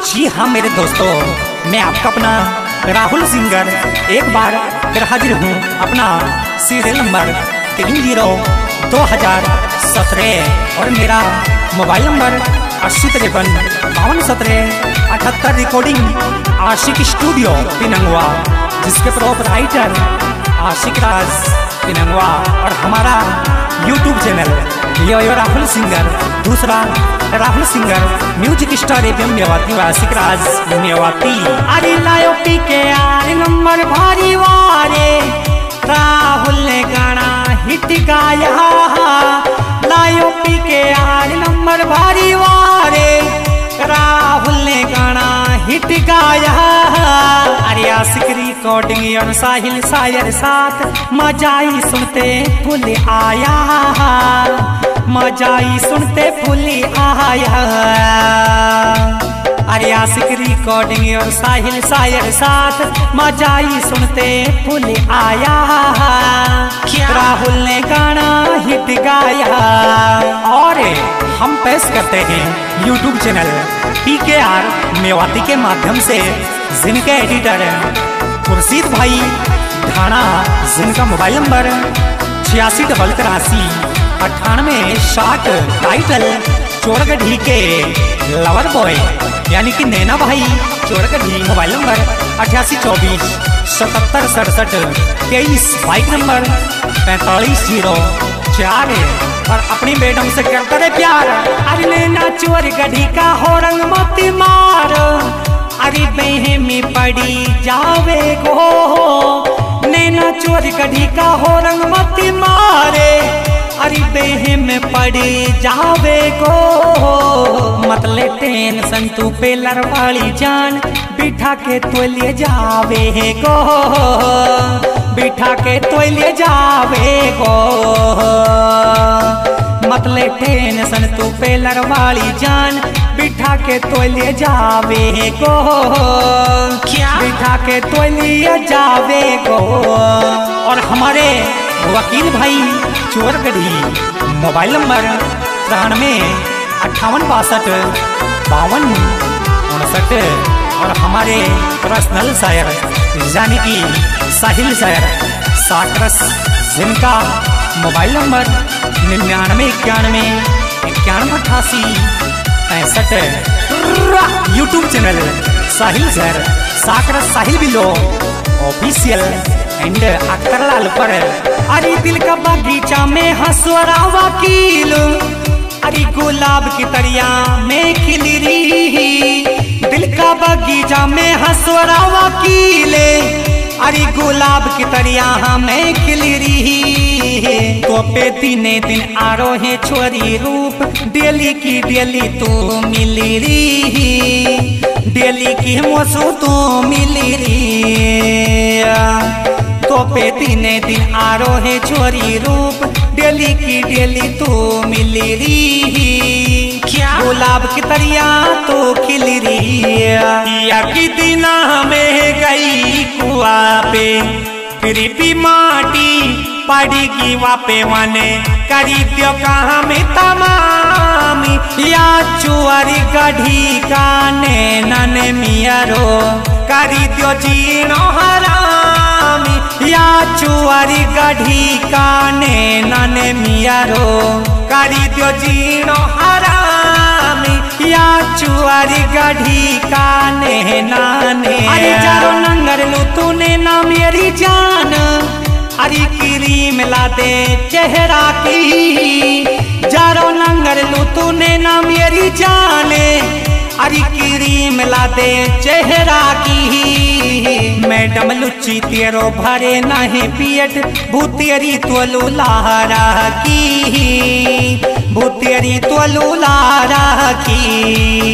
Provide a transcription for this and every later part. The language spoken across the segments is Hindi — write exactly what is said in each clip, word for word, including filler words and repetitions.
जी हाँ मेरे दोस्तों, मैं आपका अपना राहुल सिंगर एक बार फिर हाजिर हूँ अपना सीरियल नंबर तीन जीरो दो हजार सत्रह और मेरा मोबाइल नंबर अस्सी तिरपन बावन सत्रह अठहत्तर रिकॉर्डिंग आशिक स्टूडियो पिनंगवा, जिसके प्रोपराइटर आशिक राज पिनंगवा और हमारा YouTube channel yo yo Rahul singer, दूसरा राहुल सिंगर म्यूजिक स्टार एवं मेवाती आशिक राज मेवाती। अरे लायो पी के यार नंबर भारी वारे राहुल ने गाना हिट गाया, लायो पी के यार नंबर भारी वारे राहुल ने गाना हिट गाया। अरे आशिक रिकॉर्डिंग और साहिल शायर साथ मजाई सुनते फुल आया, मजाई सुनते फुल आया। अरे आशिक रिकॉर्डिंग और साहिल शायर साथ मजाई सुनते फुल आया, राहुल ने गाना हिट गाया। और हम पेश करते हैं YouTube channel P K R Mewati के माध्यम से, जिनके एडिटर खुर्शीद भाई ढाणा, जिनका मोबाइल नंबर छियासी डबल तिरासी अट्ठानवे साठ, टाइटल चोरगढ़ी के लवर बॉय यानी कि नैना भाई चोरगढ़ी, मोबाइल नंबर अठासी चौबीस सतहत्तर सड़सठ तेईस, बाइक नंबर पैंतालीस जीरो चार और अपनी मैडम से करते रहे प्यार। अरे नैना चोरगढ़ी का हो रंग मोती मार, अरे बहे में पड़ी जावे गो, नैना चोरगढ़ी का हो रंग मोती मारे, अरे बेहे में पड़ी जावे को। मतले टेंशन तू पे लड़वाली जान बिठा के तो ले जावे को, बिठा के तो ले जावे को। मतले टेंशन तू पे लड़वाली जान बिठा के तो ले जावे को, क्या बिठा के तो ले जावे को। और हमारे वकील भाई चोरगढ़ी, मोबाइल नंबर तिरानवे अट्ठावन बासठ बावन उनसठ और हमारे पर्सनल शायर यानी कि साहिल शायर साकरस, जिनका मोबाइल नंबर निन्यानवे इक्यानवे इक्यानवे अट्ठासी पैंसठ। यूट्यूब चैनल साहिल शायर साकरस साहिल बिलो ऑफिशियल एंड अख्तरलाल पर। अरे दिल का बगीचा में हंसवरा वकील, अरे गुलाब की तरिया में खिली रही, दिल का बगीचा में हंसवरा वकील, अरे गुलाब की तरिया में खिली रही। तो पे दिने दिन आरो है छोरी रूप, डेली की डेली तू मिली रही, डेली की मोसू तू मिली रही। तो पे दिने दिन आरो है छोरी रूप, डेली की डेली तू मिली रही, क्या गुलाब की तरिया तो खिली रही। या की दिना में गई कुआ पे फिर भी माटी पड़ेगी वापे वाने, करी दियो कहाँ में तमामी। या चुआरी गढ़ी का नैनन मियारो, करी दियो जीनो हरामी। या चुआरी गढ़ी का नैनन मियारो, करी दियो जीनो हरामी। या चुआरी गढ़ी का नैनन, अरे जारो नंगर लू तूने ना मेरी जान, अरे क्रीम ला दे चेहरा की, जारो नंगर लू तूने ना मेरी जाने, अरे क्रीम ला दे चेहरा की। मैडम लुच्ची तेरो भरे नहीं पियट, भूतेरी तोलू लारा की, भूतेरी तोलू लारा की।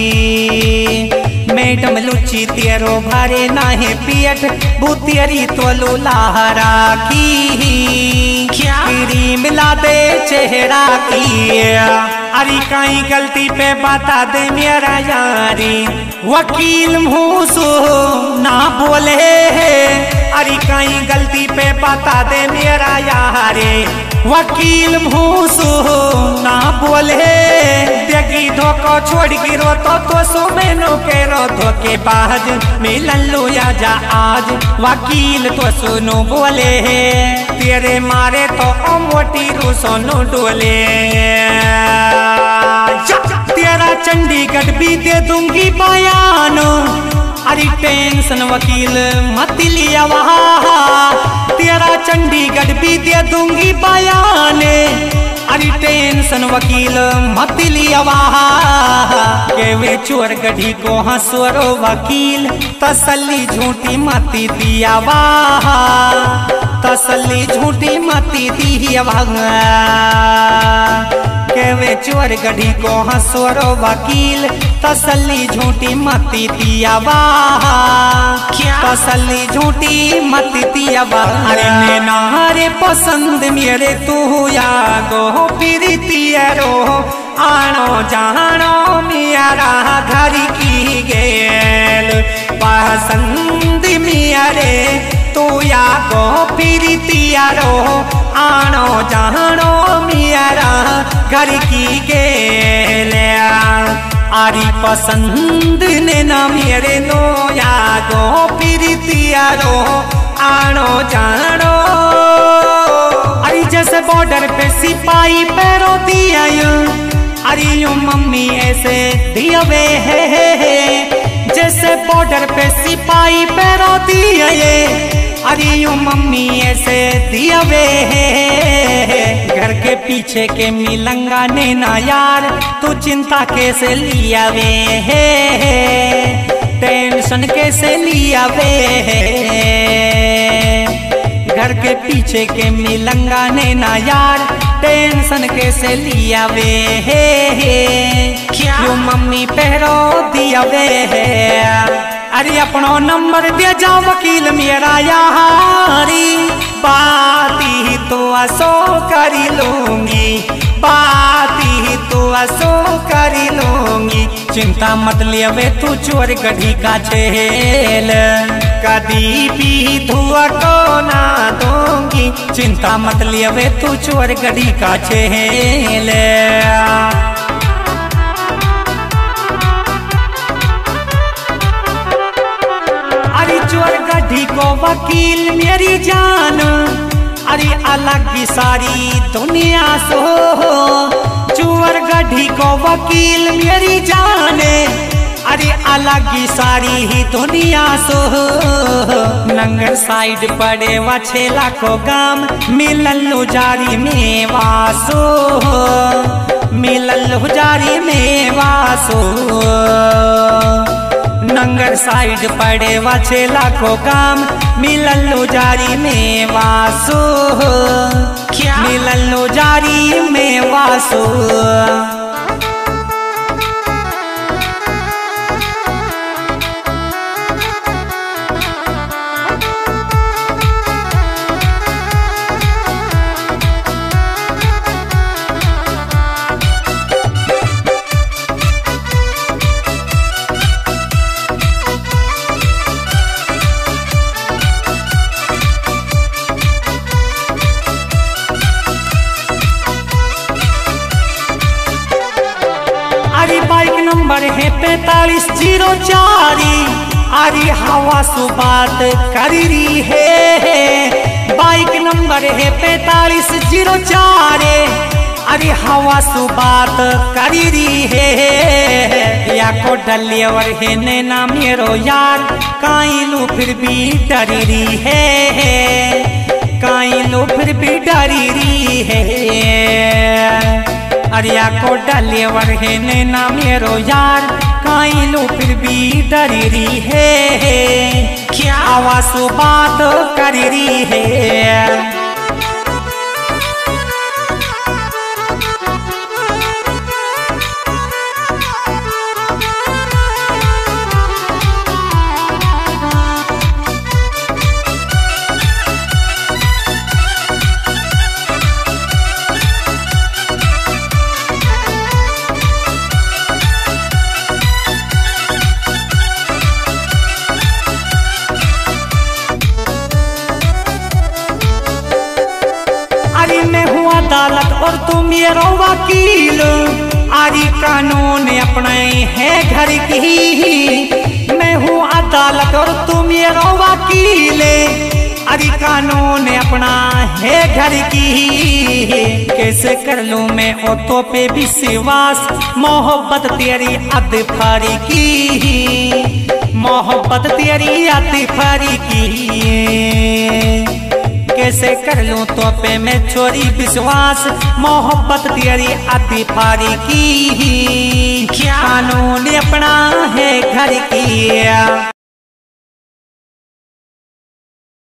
मैडम लुच्ची तेरो भरे नहीं पियट, भूतेरी तोलू लारा की, क्या क्रीम ला दे चेहरा की। अरे कहीं गलती पे बता दे मेरा यारी, वकील मुँह सो ना बोले अरे कहीं गलती पे बता दे मेरा यारे। वकील भूसू ना बोले देखी धोखो छोड़ गिरो तो तो सुमेनो के रो धोखे बाज मिलन लो या जा आज। वकील तो सुनो बोले तेरे मारे तो ओ मोटी रू सोनो डोले। तेरा चंडीगढ़ भी दे दूंगी बयान। अरे टेंशन वकील मत लिया वहाँ। तेरा चंडीगढ़ भी दे दूंगी बयान। अरे टेंशन वकील मत लिया वहाँ। के वे चोर गढ़ी को हंसोरो वकील तसल्ली झूठी मती दिया वहाँ। तसल्ली झूठी मती दिया वहाँ। के वे चोर गढ़ी को हंसोरो वकील तसल्ली झूठी मती दिया वहाँ। तसल्ली झूठी मती दिया वहाँ। अरे नैना रे पसंद मेरे तू या गो प्रीतियरो आनो जानो मेरा घर की गेल पसंद मेरे तू या गो प्रीतियरो आनो जानो मेरा घर की गेल। आरी पसंद ने ना मेरे नो या गो प्रीतियरो आनो जानो। अरे जैसे बॉर्डर पे सिपाही पैरों दिया अरे यूं मम्मी ऐसे दिया वे है। जैसे बॉर्डर पे सिपाही पैरों दिया अरे यूं मम्मी ऐसे दिया वे है। घर के पीछे के मिलंगा ने ना यार तू चिंता कैसे लिया वे है। टेंशन कैसे लिया वे है। घर के पीछे के मिलंगा ने ना यार टेंशन कैसे लिया वे है। क्यों मम्मी पहरो दिया वे है। अरे अपनो नंबर दे जा वकील मेरा यारी। बाती तो असो करी लूंगी। बाती तो असो करी लूंगी। चिंता मत लिया तू चोर गढ़ी का झेल कदी भी धुआ को ना दूंगी। चिंता मत लिया तू चोर गढ़ी का झेल। अरे चोर गढ़ी को वकील मेरी जान। अरे अलग की सारी दुनिया सो चोर गढ़ी को वकील मेरी जान। अरे अलग की सारी ही दुनिया सो। नंगर साइड पड़े वा छेला को गाम मिलन लो जारी में वासो। मिलन लो जारी में वासो। नंगर साइड पड़े वा छेला को काम मिलन लो जारी में वासो। मिलन लो जारी में वासो। नंबर है पैतालीस जीरो चारी। अरे हवा सु बात करी रही है। बाइक नंबर है पैतालीस जीरो चार। अरे हवा सु बात करी रही है। या को डलियवर है नैना मेरो यार काई लो फिर भी डरी रही है। काई लो फिर भी डरी रही है। अरिया को डलियवर है नैना मेरो यार काई लो फिर भी डरी रही है। क्या आवाज़ बात करी रही है। मेरा वकील, आरी कानून अपने है घर की। मैं हूँ अदालत और तू मेरा वकील, अरे कानून अपना है घर की। कैसे कर लूं मैं ओ तो पे विश्वास, मोहब्बत तेरी अद फारी की, मोहब्बत तेरी अद फारी की। कैसे कर लूं तो पे मैं छोरी विश्वास, मोहब्बत तेरी अद फारी की। कानून अपना है घर की।